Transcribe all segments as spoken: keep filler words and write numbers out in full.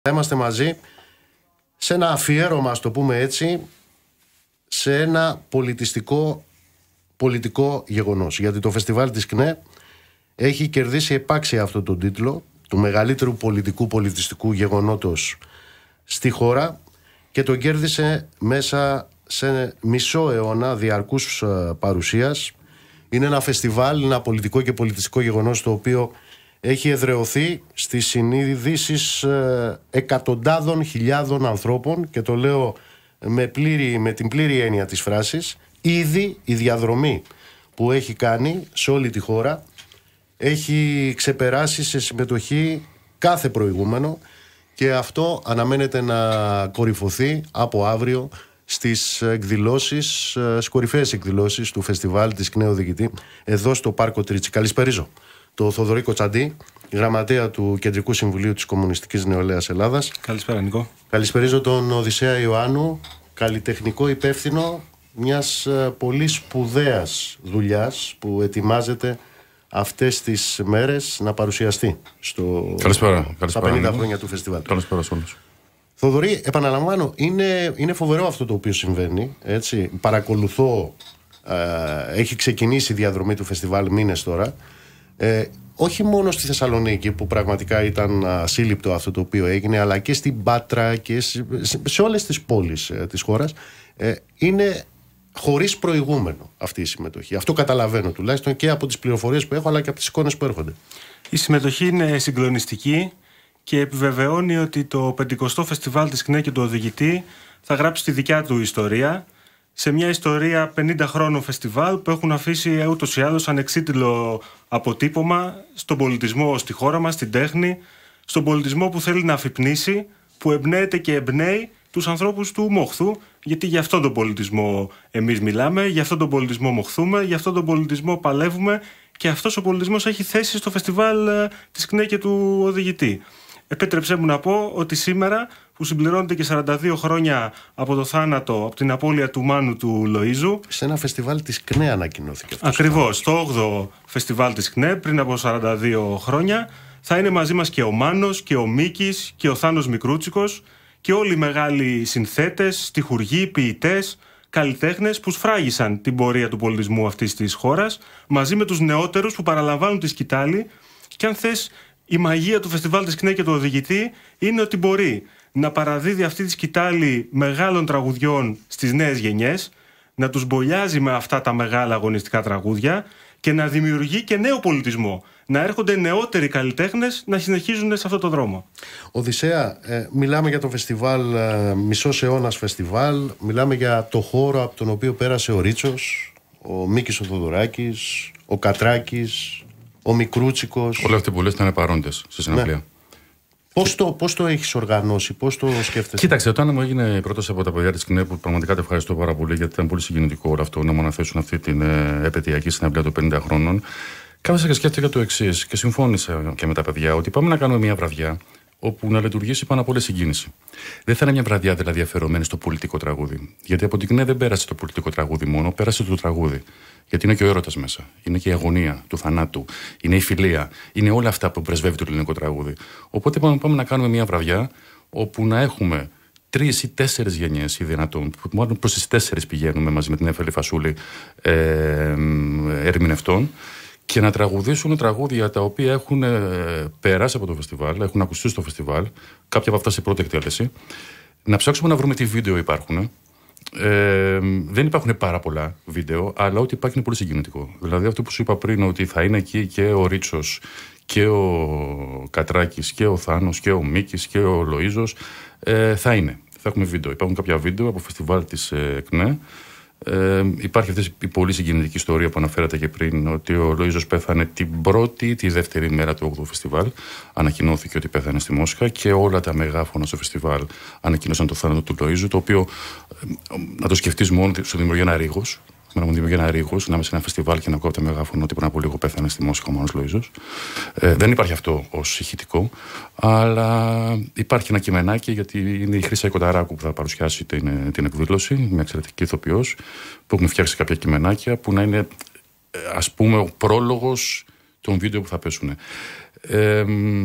Είμαστε μαζί σε ένα αφιέρωμα, ας το πούμε έτσι, σε ένα πολιτιστικό πολιτικό γεγονός. Γιατί το φεστιβάλ της ΚΝΕ έχει κερδίσει επάξια αυτόν τον τίτλο του μεγαλύτερου πολιτικού πολιτιστικού γεγονότος στη χώρα και τον κέρδισε μέσα σε μισό αιώνα διαρκούς παρουσίας. Είναι ένα φεστιβάλ, ένα πολιτικό και πολιτιστικό γεγονός το οποίο έχει εδραιωθεί στις συνείδησεις ε, εκατοντάδων χιλιάδων ανθρώπων, και το λέω με, πλήρη, με την πλήρη έννοια της φράσης. Ήδη η διαδρομή που έχει κάνει σε όλη τη χώρα έχει ξεπεράσει σε συμμετοχή κάθε προηγούμενο, και αυτό αναμένεται να κορυφωθεί από αύριο στις εκδηλώσεις, στις κορυφαίες εκδηλώσεις του φεστιβάλ της ΚΝΕ Οδηγητή εδώ στο Πάρκο Τρίτσι. Καλησπερίζω το Θοδωρή Κοτσαντή, γραμματέα του Κεντρικού Συμβουλίου της Κομμουνιστικής Νεολαίας Ελλάδας. Καλησπέρα, Νικό. Καλησπερίζω τον Οδυσσέα Ιωάννου, καλλιτεχνικό υπεύθυνο μιας πολύ σπουδαίας δουλειάς που ετοιμάζεται αυτές τις μέρες να παρουσιαστεί στο... Καλησπέρα. στα πενήντα χρόνια του φεστιβάλ. Καλησπέρα σε όλους. Θοδωρή, επαναλαμβάνω, είναι, είναι φοβερό αυτό το οποίο συμβαίνει. Έτσι. Παρακολουθώ, ε, έχει ξεκινήσει η διαδρομή του φεστιβάλ μήνες τώρα. Ε, όχι μόνο στη Θεσσαλονίκη, που πραγματικά ήταν ασύλληπτο αυτό το οποίο έγινε, αλλά και στην Πάτρα και σε, σε όλες τις πόλεις ε, της χώρας. Ε, είναι χωρίς προηγούμενο αυτή η συμμετοχή. Αυτό καταλαβαίνω τουλάχιστον και από τις πληροφορίες που έχω, αλλά και από τις εικόνες που έρχονται. Η συμμετοχή είναι συγκλονιστική και επιβεβαιώνει ότι το πενηκοστό φεστιβάλ της ΚΝΕ και του Οδηγητή θα γράψει τη δικιά του ιστορία, σε μια ιστορία πενήντα χρόνων φεστιβάλ που έχουν αφήσει ούτως ή άλλως ανεξίτηλο αποτύπωμα στον πολιτισμό στη χώρα μας, στην τέχνη, στον πολιτισμό που θέλει να αφυπνίσει, που εμπνέεται και εμπνέει τους ανθρώπους του μοχθού, γιατί για αυτόν τον πολιτισμό εμείς μιλάμε, για αυτόν τον πολιτισμό μοχθούμε, για αυτόν τον πολιτισμό παλεύουμε, και αυτός ο πολιτισμός έχει θέση στο φεστιβάλ της ΚΝΕ και του Οδηγητή. Επέτρεψέ μου να πω ότι σήμερα, που συμπληρώνεται και σαράντα δύο χρόνια από το θάνατο, από την απώλεια του Μάνου του Λοΐζου. Σε ένα φεστιβάλ της ΚΝΕ ανακοινώθηκε αυτό. Ακριβώς, το όγδοο φεστιβάλ της ΚΝΕ, πριν από σαράντα δύο χρόνια, θα είναι μαζί μας και ο Μάνος και ο Μίκης και ο Θάνος Μικρούτσικος και όλοι οι μεγάλοι συνθέτες, στιχουργοί, ποιητές, καλλιτέχνες που σφράγισαν την πορεία του πολιτισμού αυτής της χώρας, μαζί με τους νεότερους που παραλαμβάνουν τη σκητάλη. Και αν θες, η μαγεία του φεστιβάλ της ΚΝΕ και του Οδηγητή είναι ότι μπορεί να παραδίδει αυτή τη σκητάλη μεγάλων τραγουδιών στις νέες γενιές, να τους μπολιάζει με αυτά τα μεγάλα αγωνιστικά τραγούδια και να δημιουργεί και νέο πολιτισμό. Να έρχονται νεότεροι καλλιτέχνες να συνεχίζουν σε αυτό το δρόμο. Οδυσσέα, ε, μιλάμε για το φεστιβάλ, ε, μισός αιώνας φεστιβάλ. Μιλάμε για το χώρο από τον οποίο πέρασε ο Ρίτσος, ο Μίκης ο Θοδωράκης, ο Κατράκης, ο Μικρούτσικος. Όλοι αυτοί που λες ήταν παρόντες στη συναυλία. Ναι. Πώς το, πώς το έχεις οργανώσει, πώς το σκέφτεσαι? Κοίταξε, όταν μου έγινε η πρόταση από τα παιδιά της ΚΝΕ, που πραγματικά το ευχαριστώ πάρα πολύ, γιατί ήταν πολύ συγκινητικό όλο αυτό, να μου αναθέσουν αυτή την ε, επαιτειακή συναυλία των πενήντα χρόνων, κάθισα και σκέφτηκα το εξής, και συμφώνησα και με τα παιδιά, ότι πάμε να κάνουμε μια βραδιά όπου να λειτουργήσει πάνω απ' όλα συγκίνηση. Δεν θα είναι μια βραδιά δηλαδή αφιερωμένη στο πολιτικό τραγούδι. Γιατί από την ΚΝΕ δεν πέρασε το πολιτικό τραγούδι μόνο, πέρασε το τραγούδι. Γιατί είναι και ο έρωτας μέσα. Είναι και η αγωνία του θανάτου. Είναι η φιλία. Είναι όλα αυτά που πρεσβεύει το ελληνικό τραγούδι. Οπότε πάμε, πάμε να κάνουμε μια βραδιά όπου να έχουμε τρεις ή τέσσερις γενιές ή δυνατόν, που μάλλον προς τις τέσσερις πηγαίνουμε μαζί με την Εφέλη Φασούλη ε, ε, ερμηνευτών, και να τραγουδήσουν τραγούδια τα οποία έχουν ε, περάσει από το φεστιβάλ, έχουν ακουστεί στο φεστιβάλ, κάποια από αυτά σε πρώτη εκτέλεση. Να ψάξουμε να βρούμε τι βίντεο υπάρχουν. Ε, δεν υπάρχουν πάρα πολλά βίντεο, αλλά ό,τι υπάρχει είναι πολύ συγκινητικό. Δηλαδή αυτό που σου είπα πριν, ότι θα είναι εκεί και ο Ρίτσος και ο Κατράκης και ο Θάνος και ο Μίκης και ο Λοΐζος, ε, θα είναι. Θα έχουμε βίντεο. Υπάρχουν κάποια βίντεο από φεστιβάλ της ε, ΚΝΕ. Ε, υπάρχει αυτή η πολύ συγκινητική ιστορία που αναφέρατε και πριν, ότι ο Λοΐζος πέθανε την πρώτη ή τη δεύτερη μέρα του όγδοου φεστιβάλ. Ανακοινώθηκε ότι πέθανε στη Μόσχα και όλα τα μεγάφωνα στο φεστιβάλ ανακοίνωσαν το θάνατο του Λοΐζου, το οποίο, ε, να το σκεφτείς μόνο, σου δημιουργεί ένα ρίγος. Να μου δημιουργεί ένα ρίγος, να είμαι σε ένα φεστιβάλ και να ακούω από τα μεγάφωνα ότι πριν από λίγο πέθανε στη Μόσχα ο Μάνος Λοΐζος. Ε, δεν υπάρχει αυτό ως ηχητικό, αλλά υπάρχει ένα κειμενάκι, γιατί είναι η Χρύσα Κονταράκου που θα παρουσιάσει την, την εκδήλωση, μια εξαιρετική ηθοποιός, που έχουμε φτιάξει κάποια κειμενάκια που να είναι, ας πούμε, ο πρόλογος των βίντεο που θα πέσουν. Ε,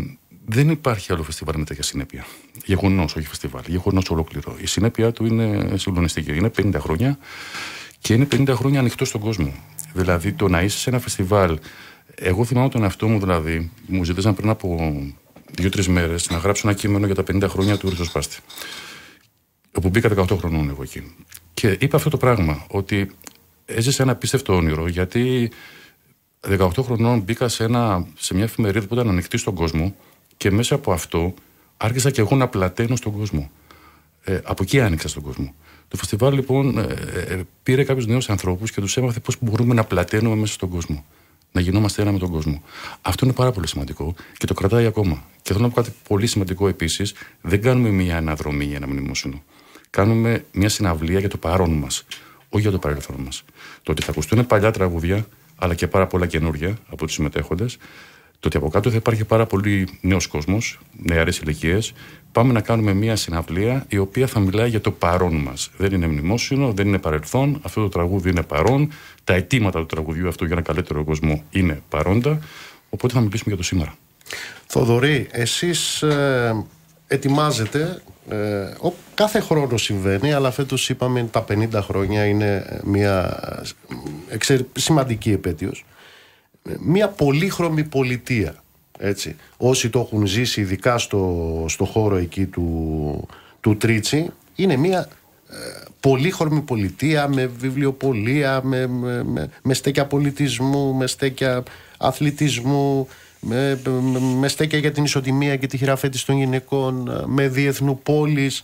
Δεν υπάρχει άλλο φεστιβάλ με τέτοια συνέπεια. Γεγονός, όχι φεστιβάλ. Γεγονός ολόκληρο. Η συνέπειά του είναι συγκλονιστική. Είναι πενήντα χρόνια και είναι πενήντα χρόνια ανοιχτό στον κόσμο. Δηλαδή το να είσαι σε ένα φεστιβάλ. Εγώ θυμάμαι τον εαυτό μου, δηλαδή, μου ζητήσαν πριν από δύο-τρεις μέρες να γράψω ένα κείμενο για τα πενήντα χρόνια του Ριζοσπάστη. Όπου μπήκα δεκαοκτώ χρονών εγώ εκεί. Και είπα αυτό το πράγμα, ότι έζησα ένα απίστευτο όνειρο, γιατί δεκαοκτώ χρονών μπήκα σε, ένα, σε μια εφημερίδα που ήταν ανοιχτή στον κόσμο και μέσα από αυτό άρχισα και εγώ να πλαταίνω στον κόσμο. Ε, από εκεί άνοιξα στον κόσμο. Το φεστιβάλ λοιπόν ε, ε, πήρε κάποιους νέους ανθρώπους και τους έμαθε πώς μπορούμε να πλαταίνουμε μέσα στον κόσμο. Να γινόμαστε ένα με τον κόσμο. Αυτό είναι πάρα πολύ σημαντικό και το κρατάει ακόμα. Και θέλω να πω κάτι πολύ σημαντικό επίσης. Δεν κάνουμε μια αναδρομή για ένα μνημόσυνο. Κάνουμε μια συναυλία για το παρόν μας, όχι για το παρελθόν μας. Το ότι θα ακουστούν παλιά τραγούδια, αλλά και πάρα πολλά καινούργια από τους συμμετέχοντες. Το ότι από κάτω θα υπάρχει πάρα πολύ νέος κόσμος, νεαρές ηλικίες. Πάμε να κάνουμε μια συναυλία η οποία θα μιλάει για το παρόν μας. Δεν είναι μνημόσυνο, δεν είναι παρελθόν. Αυτό το τραγούδι είναι παρόν. Τα αιτήματα του τραγουδιού αυτού για ένα καλύτερο κόσμο είναι παρόντα. Οπότε θα μιλήσουμε για το σήμερα. Θοδωρή, εσείς ε, ετοιμάζετε. Ε, ο, κάθε χρόνο συμβαίνει, αλλά φέτος είπαμε τα πενήντα χρόνια είναι μια εξερ, σημαντική επέτειος. Μια πολύχρωμη πολιτεία, έτσι. Όσοι το έχουν ζήσει ειδικά στο, στο χώρο εκεί του, του Τρίτσι, είναι μια ε, πολύχρωμη πολιτεία με βιβλιοπωλεία, με, με, με, με στέκια πολιτισμού, με στέκια αθλητισμού, με, με, με στέκια για την ισοτιμία και τη χειραφέτηση των γυναικών, με διεθνού πόλεις.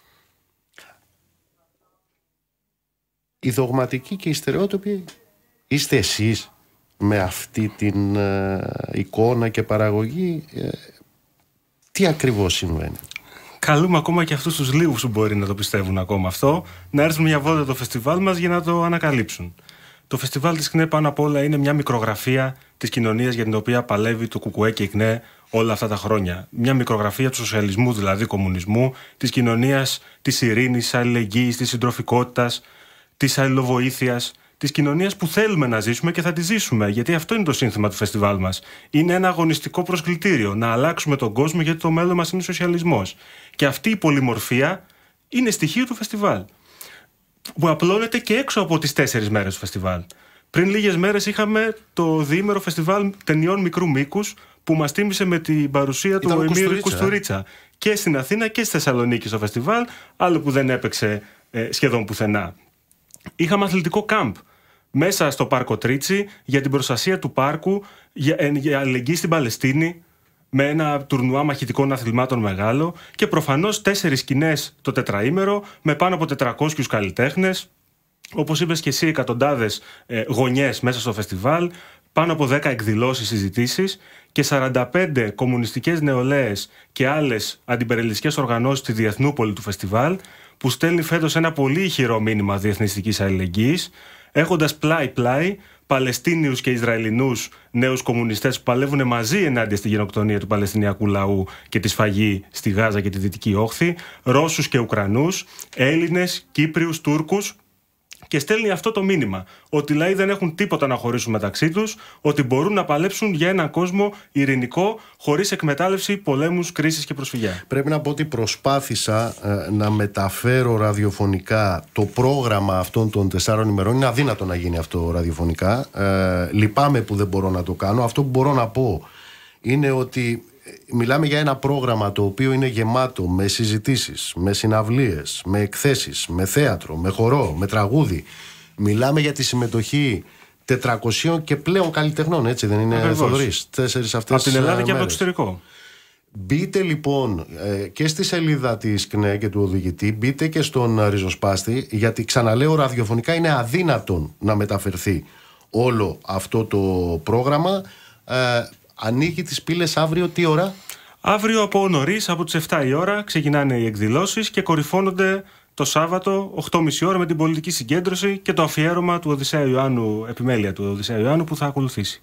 Οι δογματικοί και οι στερεότυποι είστε εσείς με αυτή την ε, εικόνα και παραγωγή. Ε, τι ακριβώς συμβαίνει? Καλούμε ακόμα και αυτούς τους λίγους που μπορεί να το πιστεύουν ακόμα αυτό, να έρθουν μια βόλτα το φεστιβάλ μας για να το ανακαλύψουν. Το φεστιβάλ της ΚΝΕ πάνω απ' όλα είναι μια μικρογραφία της κοινωνίας για την οποία παλεύει το ΚΚΕ και η ΚΝΕ όλα αυτά τα χρόνια. Μια μικρογραφία του σοσιαλισμού, δηλαδή κομμουνισμού, της κοινωνίας της ειρήνης, της αλληλεγγύης, της συντροφικότητας, της αλληλοβοήθειας, της κοινωνίας που θέλουμε να ζήσουμε και θα τη ζήσουμε. Γιατί αυτό είναι το σύνθημα του φεστιβάλ μας. Είναι ένα αγωνιστικό προσκλητήριο. Να αλλάξουμε τον κόσμο, γιατί το μέλλον μας είναι σοσιαλισμός. Και αυτή η πολυμορφία είναι στοιχείο του φεστιβάλ. Που απλώνεται και έξω από τις τέσσερις μέρες του φεστιβάλ. Πριν λίγες μέρες είχαμε το διήμερο φεστιβάλ ταινιών μικρού μήκους που μας τίμησε με την παρουσία του Εμμύρου Κουστουρίτσα. Ε? Και στην Αθήνα και στη Θεσσαλονίκη στο φεστιβάλ, άλλο που δεν έπαιξε ε, σχεδόν πουθενά. Είχαμε αθλητικό κάμπ μέσα στο πάρκο Τρίτσι για την προστασία του πάρκου, για, ε, για αλληλεγγύη στην Παλαιστίνη, με ένα τουρνουά μαχητικών αθλημάτων μεγάλο και προφανώς τέσσερις σκηνές το τετραήμερο με πάνω από τετρακόσιους καλλιτέχνες. Όπως είπες και εσύ, εκατοντάδες ε, γωνιές μέσα στο φεστιβάλ, πάνω από δέκα εκδηλώσεις, συζητήσεις και σαράντα πέντε κομμουνιστικές νεολαίες και άλλες αντιπεριαλιστικές οργανώσεις στη Διεθνούπολη του φεστιβάλ, που στέλνει φέτος ένα πολύ ηχηρό μήνυμα διεθνιστικής αλληλεγγύης, έχοντας πλάι-πλάι Παλαιστίνιους και Ισραηλινούς νέους κομμουνιστές που παλεύουν μαζί ενάντια στη γενοκτονία του Παλαιστινιακού λαού και τη σφαγή στη Γάζα και τη Δυτική Όχθη, Ρώσους και Ουκρανούς, Έλληνες, Κύπριους, Τούρκους. Και στέλνει αυτό το μήνυμα, ότι οι λαοί δεν έχουν τίποτα να χωρίσουν μεταξύ τους, ότι μπορούν να παλέψουν για έναν κόσμο ειρηνικό, χωρίς εκμετάλλευση, πολέμους, κρίσεις και προσφυγιά. Πρέπει να πω ότι προσπάθησα ε, να μεταφέρω ραδιοφωνικά το πρόγραμμα αυτών των τεσσάρων ημερών. Είναι αδύνατο να γίνει αυτό ραδιοφωνικά. Ε, λυπάμαι που δεν μπορώ να το κάνω. Αυτό που μπορώ να πω είναι ότι μιλάμε για ένα πρόγραμμα το οποίο είναι γεμάτο με συζητήσεις, με συναυλίες, με εκθέσεις, με θέατρο, με χορό, με τραγούδι. Μιλάμε για τη συμμετοχή τετρακοσίων και πλέον καλλιτεχνών, έτσι δεν είναι, Θοδωρής? Τέσσερις αυτές από την Ελλάδα μέρες. Και από το εξωτερικό. Μπείτε λοιπόν και στη σελίδα της ΚΝΕ και του οδηγητή, μπείτε και στον Ριζοσπάστη, γιατί ξαναλέω ραδιοφωνικά είναι αδύνατον να μεταφερθεί όλο αυτό το πρόγραμμα. Ε, ανοίγει τις πύλες αύριο τι ώρα? Αύριο από νωρίς, από τις επτά η ώρα, ξεκινάνε οι εκδηλώσεις και κορυφώνονται το Σάββατο, οκτώ και μισή ώρα, με την πολιτική συγκέντρωση και το αφιέρωμα του Οδυσσέα Ιωάννου, επιμέλεια του Οδυσσέα Ιωάννου, που θα ακολουθήσει.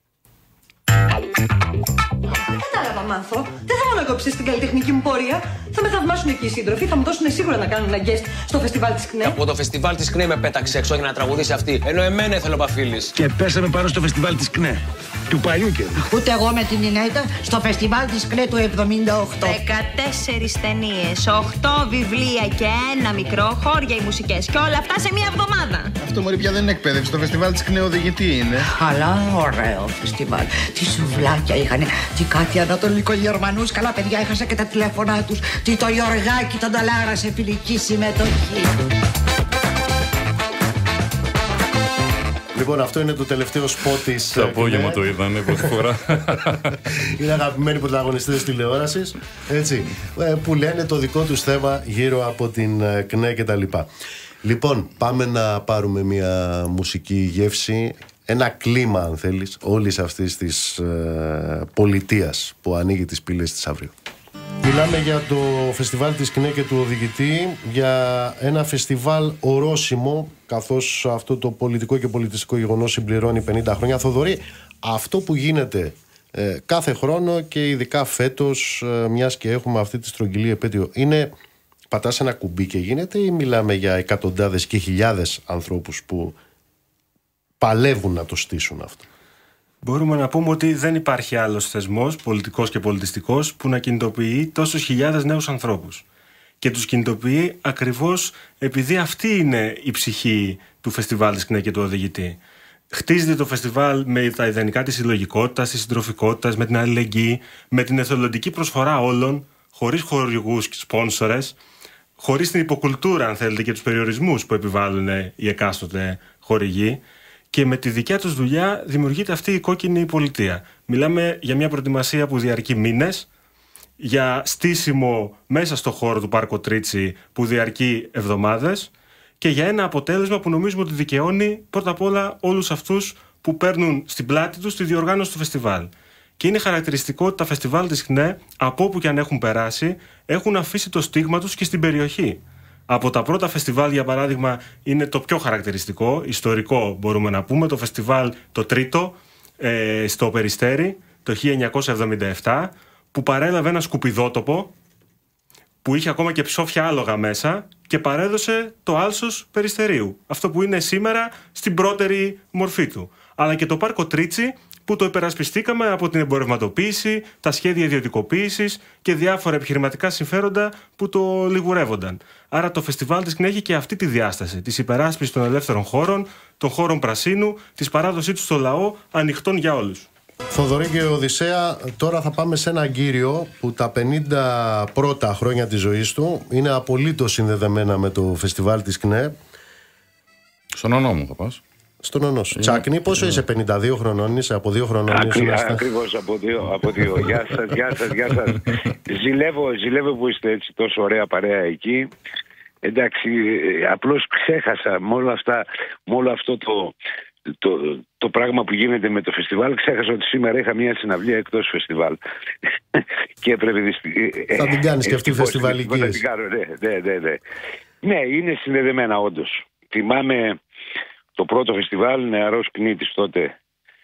Κατάλαβα, Μάνθο. Δεν θέλω να κόψεις την καλλιτεχνική μου πορεία. Θα με θαυμάσουν εκεί οι σύντροφοι, θα μου δώσουν σίγουρα να κάνουν ένα guest στο φεστιβάλ της ΚΝΕ. Από το φεστιβάλ της ΚΝΕ με πέταξε έξω για να τραγουδήσει αυτή. Ενώ εμένα ήθελε ο Παφίλης. Και πέσαμε πάνω στο φεστιβάλ της ΚΝΕ. Του παλιού καιρού. Ούτε εγώ με την Ινέτα στο φεστιβάλ της ΚΝΕ του εβδομήντα οκτώ. δεκατέσσερις ταινίες, οκτώ βιβλία και ένα μικρό, χώρια οι μουσικές. Και όλα αυτά σε μία εβδομάδα. Αυτό μωρή πια δεν είναι εκπαίδευση. Το φεστιβάλ της ΚΝΕ οδηγητή είναι. Αλλά ωραίο φεστιβάλ. Τι σουβλάκια είχανε. Τι κάτι Ανατολικογερμανούς. Καλά παιδιά, έχασα και τα τηλέφωνά τους. Τι το Γιωργάκι τον Ταλάρα σε φιλική συμμετοχή. Λοιπόν, αυτό είναι το τελευταίο σποτ της. Το απόγευμα το είδανε πρώτη φορά. Είναι αγαπημένοι πρωταγωνιστές τηλεόρασης, έτσι, που λένε το δικό τους θέμα γύρω από την ΚΝΕ και τα λοιπά. Λοιπόν, πάμε να πάρουμε μια μουσική γεύση, ένα κλίμα αν θέλεις, όλης αυτής της ε, πολιτείας που ανοίγει τις πύλες της αύριο. Μιλάμε για το φεστιβάλ της ΚΝΕ και του οδηγητή, για ένα φεστιβάλ ορόσημο, καθώς αυτό το πολιτικό και πολιτιστικό γεγονός συμπληρώνει πενήντα χρόνια. Θοδωρή, αυτό που γίνεται ε, κάθε χρόνο και ειδικά φέτος, ε, μιας και έχουμε αυτή τη στρογγυλή επέτειο, είναι πατάς ένα κουμπί και γίνεται, ή μιλάμε για εκατοντάδες και χιλιάδες ανθρώπους που παλεύουν να το στήσουν αυτό? Μπορούμε να πούμε ότι δεν υπάρχει άλλος θεσμός, πολιτικός και πολιτιστικός, που να κινητοποιεί τόσους χιλιάδες νέους ανθρώπους. Και τους κινητοποιεί ακριβώς επειδή αυτή είναι η ψυχή του φεστιβάλ της ΚΝΕ και του οδηγητή. Χτίζεται το φεστιβάλ με τα ιδανικά της συλλογικότητας, της συντροφικότητας, με την αλληλεγγύη, με την εθελοντική προσφορά όλων, χωρίς χορηγούς και σπόνσορες, χωρίς την υποκουλτούρα, αν θέλετε, και τους περιορισμούς που επιβάλλουν οι εκάστοτε χορηγοί. Και με τη δικιά τους δουλειά δημιουργείται αυτή η κόκκινη πολιτεία. Μιλάμε για μια προετοιμασία που διαρκεί μήνες, για στήσιμο μέσα στο χώρο του Πάρκο Τρίτσι που διαρκεί εβδομάδες, και για ένα αποτέλεσμα που νομίζουμε ότι δικαιώνει πρώτα απ' όλα όλους αυτούς που παίρνουν στην πλάτη τους τη διοργάνωση του φεστιβάλ. Και είναι χαρακτηριστικό ότι τα φεστιβάλ της ΚΝΕ, από όπου και αν έχουν περάσει, έχουν αφήσει το στίγμα τους και στην περιοχή. Από τα πρώτα φεστιβάλ, για παράδειγμα, είναι το πιο χαρακτηριστικό, ιστορικό μπορούμε να πούμε, το φεστιβάλ το τρίτο ε, στο Περιστέρι το χίλια εννιακόσια εβδομήντα επτά, που παρέλαβε ένα σκουπιδότοπο που είχε ακόμα και ψόφια άλογα μέσα και παρέδωσε το άλσος Περιστερίου, αυτό που είναι σήμερα στην πρώτερη μορφή του. Αλλά και το Πάρκο Τρίτσι, που το υπερασπιστήκαμε από την εμπορευματοποίηση, τα σχέδια ιδιωτικοποίησης και διάφορα επιχειρηματικά συμφέροντα που το λιγουρεύονταν. Άρα το φεστιβάλ της ΚΝΕ έχει και αυτή τη διάσταση της υπεράσπισης των ελεύθερων χώρων, των χώρων πρασίνου, της παράδοσής του στο λαό, ανοιχτών για όλους. Θοδωρή και Οδυσσέα, τώρα θα πάμε σε ένα κύριο που τα πενήντα πρώτα χρόνια της ζωής του είναι απολύτως συνδεδεμένα με το φεστιβάλ της ΚΝΕ. Στον ονό μου θα πας. Στον ονό σου. Τσάκνη, πόσο είσαι, πενήντα δύο χρονών είσαι, από δύο χρονών είσαι? Ακριβώς, από δύο, από δύο. Γεια σας, γεια σας, γεια σας. Ζηλεύω, ζηλεύω που είστε έτσι τόσο ωραία παρέα εκεί. Εντάξει, απλώς ξέχασα με όλα αυτά, με όλο αυτό το, το, το πράγμα που γίνεται με το φεστιβάλ, ξέχασα ότι σήμερα είχα μια συναυλία εκτός φεστιβάλ. Και έπρεπε θα την κάνεις και αυτή η φεστιβαλική. Θα την κάνω, ναι, ναι, ναι, ναι. Ναι, είναι συνδεδεμένα όντως. Θυμάμαι το πρώτο φεστιβάλ, νεαρός κνήτης τότε,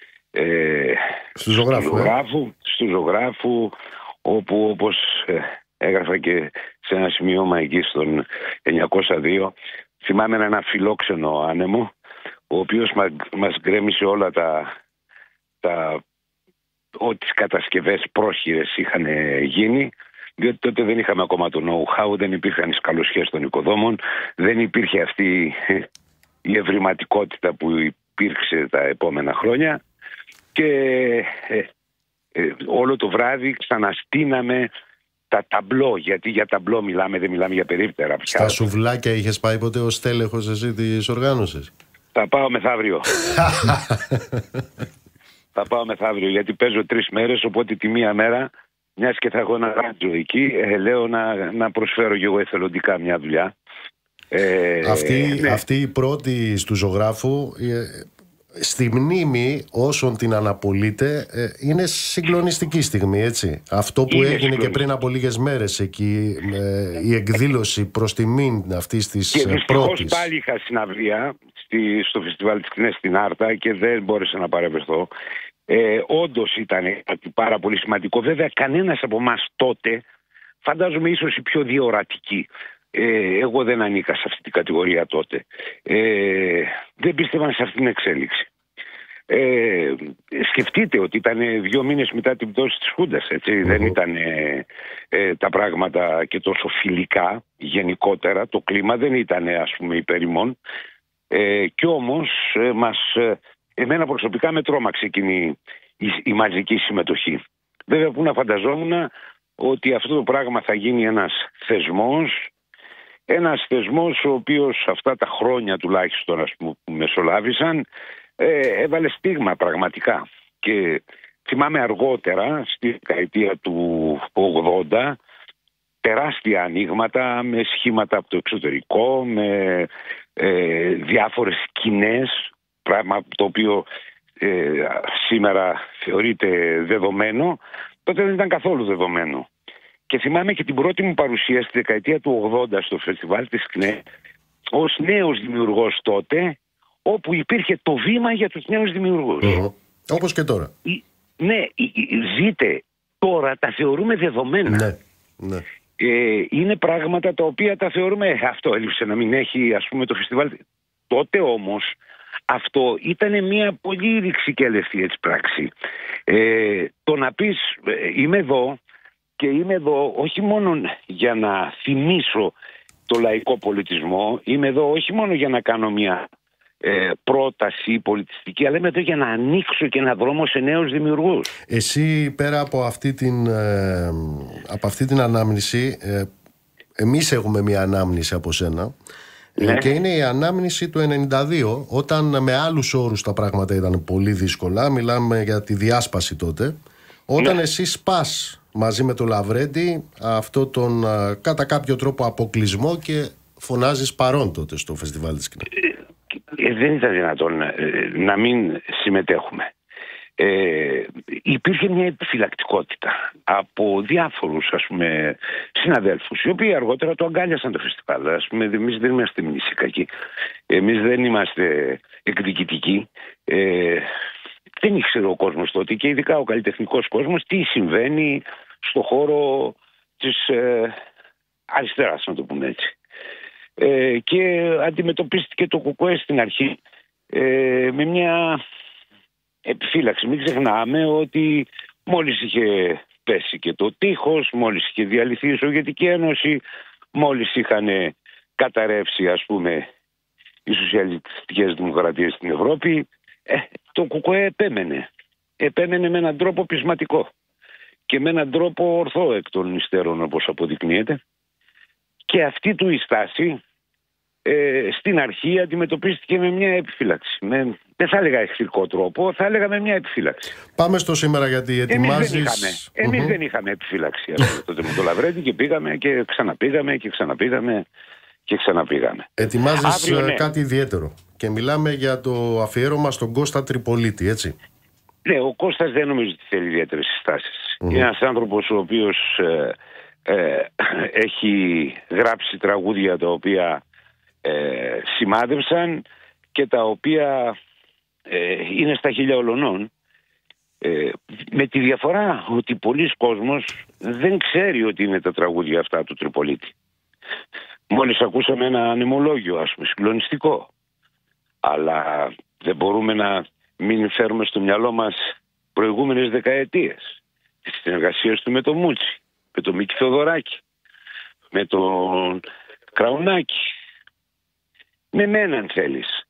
ε, στου ζωγράφου, στου, ζωγράφου, ε? στου ζωγράφου, όπου όπως ε, έγραφα και σε ένα σημείωμα εκεί στον εννιακόσια δύο, θυμάμαι ένα φιλόξενο άνεμο, ο οποίος μα, μας γκρέμισε όλα τα, τα ό,τι τις κατασκευές πρόχειρες είχαν γίνει, διότι τότε δεν είχαμε ακόμα το know-how, δεν υπήρχαν οι σκαλωσιές των οικοδόμων, δεν υπήρχε αυτή η ευρηματικότητα που υπήρξε τα επόμενα χρόνια, και ε, ε, όλο το βράδυ ξαναστείναμε τα ταμπλό, γιατί για ταμπλό μιλάμε, δεν μιλάμε για περίπτερα. Στα σουβλάκια είχες πάει ποτέ ως τέλεχος εσύ της οργάνωσης? Θα πάω μεθαύριο. Θα πάω μεθαύριο, γιατί παίζω τρεις μέρες, οπότε τη μία μέρα, μιας και θα έχω ένα ράτζο εκεί, ε, λέω να, να προσφέρω και εγώ εθελοντικά μια δουλειά. Ε, αυτή, ναι. αυτή η πρώτη του ζωγράφου, ε, στη μνήμη όσων την αναπολείται, ε, είναι συγκλονιστική στιγμή, έτσι. Αυτό που είναι έγινε και πριν από λίγες μέρες εκεί, ε, η εκδήλωση προς τιμήν αυτής της και πρώτης. Και δυστυχώς πάλι είχα συναυλία στη, στο φεστιβάλ της ΚΝΕ στην Άρτα και δεν μπόρεσα να παρευρεθώ. Ε, όντως ήταν πάρα πολύ σημαντικό. Βέβαια κανένας από εμάς τότε φαντάζομαι ίσως η πιο διορατική. Ε, εγώ δεν ανήκα σε αυτή την κατηγορία τότε. Ε, δεν πίστευαν σε αυτή την εξέλιξη. Ε, σκεφτείτε ότι ήταν δύο μήνες μετά την πτώση της Χούντας, έτσι. Mm-hmm. Δεν ήταν ε, ε, τα πράγματα και τόσο φιλικά γενικότερα. Το κλίμα δεν ήταν, ας πούμε, υπερημών. Ε, κι όμως ε, μας, ε, εμένα προσωπικά με τρόμαξε εκείνη η, η μαζική συμμετοχή. Βέβαια που να φανταζόμουν ότι αυτό το πράγμα θα γίνει ένας θεσμός, ένας θεσμός ο οποίος αυτά τα χρόνια τουλάχιστον, ας πούμε, που μεσολάβησαν, ε, έβαλε στίγμα πραγματικά. Και θυμάμαι αργότερα, στη δεκαετία του ογδόντα, τεράστια ανοίγματα με σχήματα από το εξωτερικό, με ε, διάφορες σκηνές, πράγμα το οποίο ε, σήμερα θεωρείται δεδομένο, τότε δεν ήταν καθόλου δεδομένο. Και θυμάμαι και την πρώτη μου παρουσία στη δεκαετία του ογδόντα στο φεστιβάλ της ΚΝΕ ως νέος δημιουργός τότε, όπου υπήρχε το βήμα για τους νέους δημιουργούς. Mm-hmm. Όπως και τώρα. Ναι, ζείτε, τώρα τα θεωρούμε δεδομένα. Ναι, ναι. Ε, είναι πράγματα τα οποία τα θεωρούμε, αυτό έλειψε να μην έχει, ας πούμε, το φεστιβάλ. Τότε όμως αυτό ήταν μια πολύ ρηξικέλευτη έτσι πράξη. Ε, το να πεις ε, είμαι εδώ και είμαι εδώ όχι μόνο για να θυμίσω το λαϊκό πολιτισμό, είμαι εδώ όχι μόνο για να κάνω μια ε, πρόταση πολιτιστική, αλλά είμαι εδώ για να ανοίξω και ένα δρόμο σε νέους δημιουργούς. Εσύ πέρα από αυτή την, ε, από αυτή την ανάμνηση, ε, εμείς έχουμε μια ανάμνηση από σένα. Ναι. Και είναι η ανάμνηση του ενενήντα δύο, όταν με άλλους όρους τα πράγματα ήταν πολύ δύσκολα. Μιλάμε για τη διάσπαση τότε. Όταν ναι. εσύ σπάς μαζί με τον Λαβρέντη αυτό τον κατά κάποιο τρόπο αποκλεισμό και φωνάζεις παρόν τότε στο φεστιβάλ της ΚΝΕ. Ε, δεν ήταν δυνατόν ε, να μην συμμετέχουμε. Ε, υπήρχε μια επιφυλακτικότητα από διάφορους, ας πούμε, συναδέλφους, οι οποίοι αργότερα το αγκάλιασαν το φεστιβάλ. Ας πούμε, εμείς δεν είμαστε μνησικακοί, εμείς δεν είμαστε εκδικητικοί. Ε, δεν ήξερε ο κόσμος τότε, και ειδικά ο καλλιτεχνικός κόσμος, τι συμβαίνει στο χώρο της ε, αριστεράς, να το πούμε έτσι. Ε, και αντιμετωπίστηκε το ΚΚΕ στην αρχή ε, με μια επιφύλαξη. Μην ξεχνάμε ότι μόλις είχε πέσει και το τείχος, μόλις είχε διαλυθεί η Σοβιετική Ένωση, μόλις είχαν καταρρεύσει, ας πούμε, οι σοσιαλιστικές δημοκρατίες στην Ευρώπη, ε, το ΚΚΕ επέμενε. Επέμενε με έναν τρόπο πεισματικό και με έναν τρόπο ορθό εκ των υστέρων, όπως αποδεικνύεται. Και αυτή του η στάση ε, στην αρχή αντιμετωπίστηκε με μια επιφύλαξη. Με, δεν θα έλεγα εχθρικό τρόπο, θα έλεγα με μια επιφύλαξη. Πάμε στο σήμερα, γιατί ετοιμάζεις... Εμείς δεν είχαμε, εμείς mm-hmm. δεν είχαμε επιφύλαξη τότε με το Λαβρέντη, και πήγαμε και ξαναπήγαμε και ξαναπήγαμε και ξαναπήγαμε. Ετοιμάζεις Αύριο, ναι. κάτι ιδιαίτερο και μιλάμε για το αφιέρωμα στον Κώστα Τριπολίτη, έτσι. Ναι, ο Κώστας δεν νομίζω ότι θέλει ιδιαίτερες συστάσεις. Mm-hmm. Είναι ένας άνθρωπος ο οποίος ε, ε, έχει γράψει τραγούδια τα οποία ε, σημάδευσαν και τα οποία ε, είναι στα χίλια ολονών, ε, με τη διαφορά ότι πολλοί κόσμος δεν ξέρει ότι είναι τα τραγούδια αυτά του Τριπολίτη. Μόλις ακούσαμε ένα ανεμολόγιο, ας πούμε, συγκλονιστικό, αλλά δεν μπορούμε να μην φέρουμε στο μυαλό μας προηγούμενες δεκαετίες, τις συνεργασίες του με τον Μούτσι, με τον Μίκη Θεοδωράκη, με τον Κραουνάκη, με μένα αν θέλεις,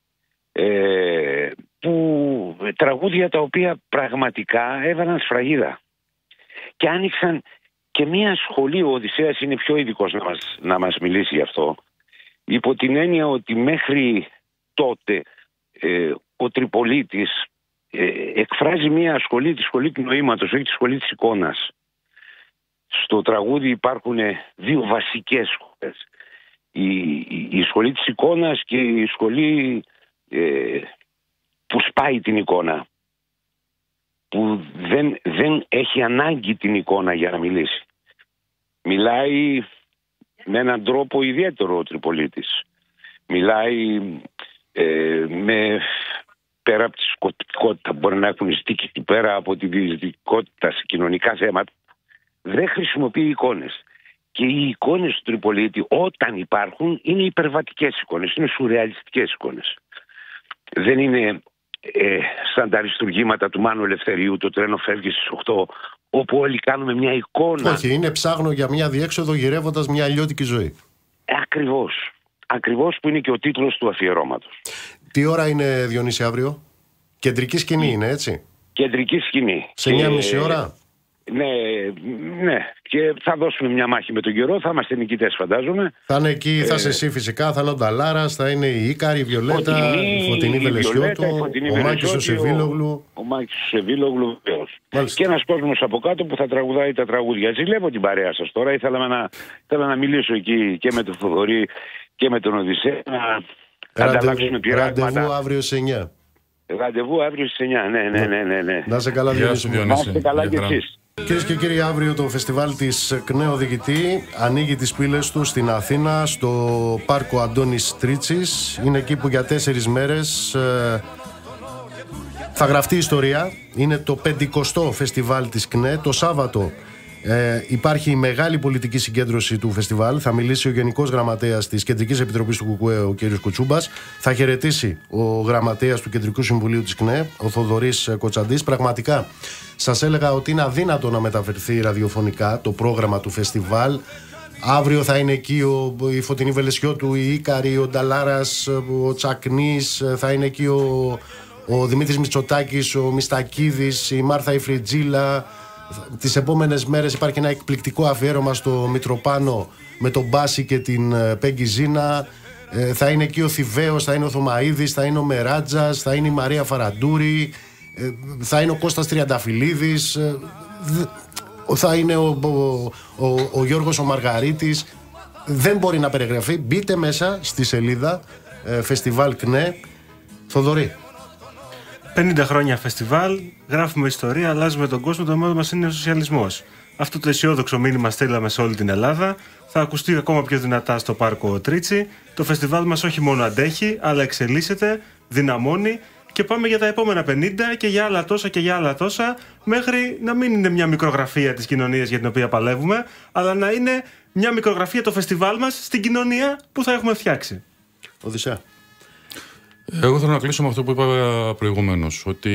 ε, που τραγούδια τα οποία πραγματικά έβαλαν σφραγίδα και άνοιξαν και μια σχολή. Ο Οδυσσέας είναι πιο ειδικός να μας, να μας μιλήσει γι' αυτό, υπό την έννοια ότι μέχρι τότε ε, ο Τριπολίτης ε, εκφράζει μια σχολή, τη σχολή του νοήματος, όχι τη σχολή της εικόνας. Στο τραγούδι υπάρχουν δύο βασικές σχολές. Η, η, η σχολή της εικόνας και η σχολή ε, που σπάει την εικόνα, που δεν, δεν έχει ανάγκη την εικόνα για να μιλήσει. Μιλάει με έναν τρόπο ιδιαίτερο ο Τριπολίτης. Μιλάει ε, με, πέρα από τη σκοπτικότητα που μπορεί να έχουν στήκη, πέρα από τη διαιτητικότητα σε κοινωνικά θέματα, δεν χρησιμοποιεί εικόνες. Και οι εικόνες του Τριπολίτη, όταν υπάρχουν, είναι υπερβατικές εικόνες, είναι σουρεαλιστικές εικόνες. Δεν είναι ε, σαν τα αριστουργήματα του Μάνου Ελευθερίου, το τρένο φεύγει στις οκτώ, όπου όλοι κάνουμε μια εικόνα. Όχι, είναι ψάχνω για μια διέξοδο γυρεύοντας μια αλλιώτικη ζωή. Ε, ακριβώς. Ακριβώς, που είναι και ο τίτλος του αφιερώματος. Τι ώρα είναι, Διονύση, αύριο? Κεντρική σκηνή είναι, έτσι? Κεντρική σκηνή. Σε εννιά και μισή ώρα. Ναι, ναι. Και θα δώσουμε μια μάχη με τον καιρό. Θα είμαστε νικητές, φαντάζομαι. Θα είναι εκεί, θα ε, είσαι εσύ φυσικά. Θα είναι ο Νταλάρας, θα είναι η Ίκαρη, η Βιολέτα, Φωτεινή, η Φωτεινή Βελεσιώτου, ο Μάκης ο Σεβίλογλου. Ο, ο Μάκης ο Σεβίλογλου, βεβαίως. Και ένας κόσμος από κάτω που θα τραγουδάει τα τραγούδια. Ζηλεύω την παρέα σας τώρα. Ήθελα να, ήθελα να μιλήσω εκεί και με τον Θοδωρή και με τον Οδυσσέα. Να ανταλλάξουμε πειράγματα. Ραντεβού αύριο σε εννιά. Ραντεβού αύριο στις εννιά. Ναι, ναι, ναι, ναι, ναι. Να είσαι καλά, Διονύση. Να είστε καλά κι εσείς. Κυρίες και κύριοι, αύριο το φεστιβάλ της ΚΝΕ Οδηγητή ανοίγει τις πύλες του στην Αθήνα, στο πάρκο Αντώνης Τρίτσης. Είναι εκεί που για τέσσερις μέρες ε, θα γραφτεί ιστορία. Είναι το πεντηκοστό φεστιβάλ της ΚΝΕ. Το Σάββατο ε, υπάρχει η μεγάλη πολιτική συγκέντρωση του φεστιβάλ. Θα μιλήσει ο Γενικός Γραμματέας της Κεντρικής Επιτροπής του ΚΚΕ, ο κ. Κουτσούμπας. Θα χαιρετήσει ο Γραμματέας του Κεντρικού Συμβουλίου της ΚΝΕ, ο Θοδωρής Κοτσαντής. Πραγματικά, σας έλεγα ότι είναι αδύνατο να μεταφερθεί ραδιοφωνικά το πρόγραμμα του φεστιβάλ. Αύριο θα είναι εκεί ο, η Φωτεινή Βελεσιώτου, η Ίκαρη, ο Νταλάρας, ο Τσακνής, θα είναι εκεί ο, ο Δημήτρης Μητσοτάκης, ο Μιστακίδης, η Μάρθα η Φριτζίλα. Τις επόμενες μέρες υπάρχει ένα εκπληκτικό αφιέρωμα στο Μητροπάνο με τον Μπάση και την Πέγκη Ζίνα. Ε, θα είναι εκεί ο Θηβαίος, θα είναι ο Θωμαΐδης, θα είναι ο Μεράτζας, θα είναι η Μαρία Φαραντούρη, ε, θα είναι ο Κώστας Τριανταφυλλίδης, ε, θα είναι ο, ο, ο, ο Γιώργος ο Μαργαρίτης. Δεν μπορεί να περιγραφεί. Μπείτε μέσα στη σελίδα ε, Φεστιβάλ ΚΝΕ. Θοδωρή. πενήντα χρόνια φεστιβάλ, γράφουμε ιστορία, αλλάζουμε τον κόσμο, το μότο μας είναι ο σοσιαλισμός. Αυτό το αισιόδοξο μήνυμα στείλαμε σε όλη την Ελλάδα. Θα ακουστεί ακόμα πιο δυνατά στο πάρκο Τρίτσι. Το φεστιβάλ μας όχι μόνο αντέχει, αλλά εξελίσσεται, δυναμώνει και πάμε για τα επόμενα πενήντα και για άλλα τόσα και για άλλα τόσα, μέχρι να μην είναι μια μικρογραφία της κοινωνίας για την οποία παλεύουμε, αλλά να είναι μια μικρογραφία το φεστιβάλ μας στην κοινωνία που θα έχουμε φτιάξει. Οδυσσέα. Εγώ θέλω να κλείσω με αυτό που είπα προηγουμένως, ότι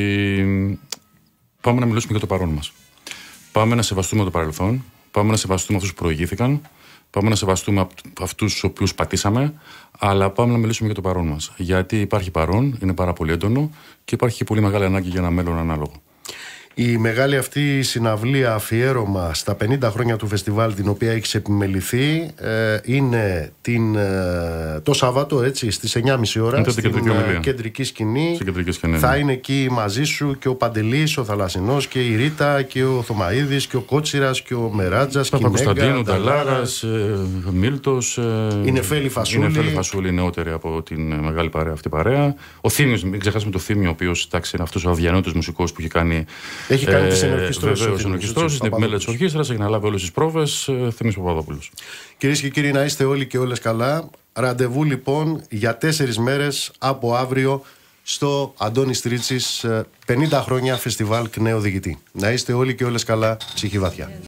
πάμε να μιλήσουμε για το παρόν μας. Πάμε να σεβαστούμε το παρελθόν, πάμε να σεβαστούμε αυτούς που προηγήθηκαν, πάμε να σεβαστούμε αυτούς τους οποίους πατήσαμε, αλλά πάμε να μιλήσουμε για το παρόν μας. Γιατί υπάρχει παρόν, είναι πάρα πολύ έντονο και υπάρχει και πολύ μεγάλη ανάγκη για ένα μέλλον ανάλογο. Η μεγάλη αυτή συναυλία αφιέρωμα στα πενήντα χρόνια του φεστιβάλ, την οποία έχει επιμεληθεί, ε, είναι την, ε, το Σάββατο, έτσι, στις εννιά και μισή ώρα στην κεντρική, κεντρική σκηνή. Κεντρική σκηνή. Θα είναι εκεί μαζί σου και ο Παντελής, ο Θαλασσινός και η Ρίτα και ο Θωμαΐδης και ο Κότσιρας και ο Μεράτζας και η Παπα-Κωνσταντίνου, Νταλάρας, ε, Μίλτος. Ε, η Νεφέλη Φασούλη. Η Νεφέλη Φασούλη, νεότερη από την μεγάλη παρέα αυτή παρέα. Ο Θήμιος, μην ξεχάσουμε το Θήμιο, ο οποίος είναι αυτός ο αδιανότης μουσικός που έχει κάνει. Έχει κάνει τις ενορχιστρώσεις. Βεβαίως, ενορχιστρώσεις, την επιμέλεια της ορχήστρας, έχει αναλάβει όλες τις πρόβες. Θήμιος Παπαδόπουλος. Κυρίες και κύριοι, να είστε όλοι και όλες καλά. Ραντεβού λοιπόν για τέσσερις μέρες από αύριο στο Αντώνης Τρίτσης, πενήντα χρόνια φεστιβάλ ΚΝΕ Οδηγητή. Να είστε όλοι και όλες καλά, ψυχή βαθιά.